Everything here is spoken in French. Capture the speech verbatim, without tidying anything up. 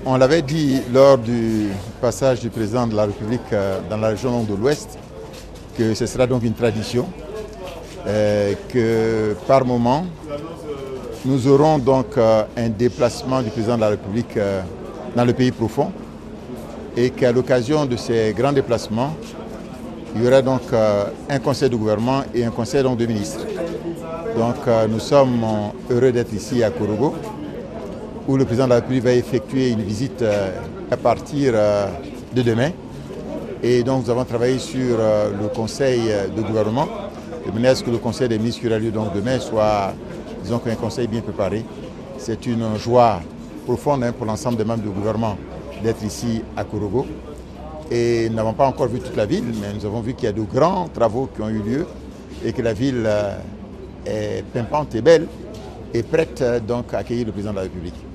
On l'avait dit lors du passage du président de la République dans la région de l'Ouest que ce sera donc une tradition, euh, que par moment, nous aurons donc euh, un déplacement du président de la République euh, dans le pays profond et qu'à l'occasion de ces grands déplacements, il y aura donc euh, un conseil de gouvernement et un conseil donc, de ministres. Donc euh, nous sommes heureux d'être ici à Korogo, où le président de la République va effectuer une visite euh, à partir euh, de demain. Et donc nous avons travaillé sur euh, le conseil de gouvernement, de manière à ce que le conseil des ministres qui aura lieu donc demain soit, disons qu'un conseil bien préparé. C'est une joie profonde hein, pour l'ensemble des membres du gouvernement d'être ici à Korogo. Et nous n'avons pas encore vu toute la ville, mais nous avons vu qu'il y a de grands travaux qui ont eu lieu et que la ville euh, est pimpante et belle et prête euh, donc à accueillir le président de la République.